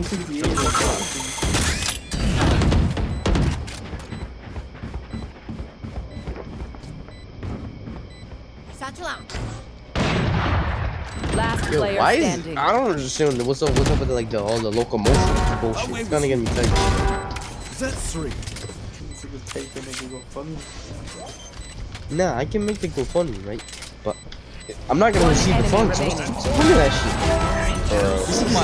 168. Satchel out. Last Yo, player why is standing. I don't understand what's up with like all the locomotion bullshit. It's gonna get me tight. That's 3. Nah, I can make the GoFundMe, right? But I'm not gonna receive the funds. Look at that shit.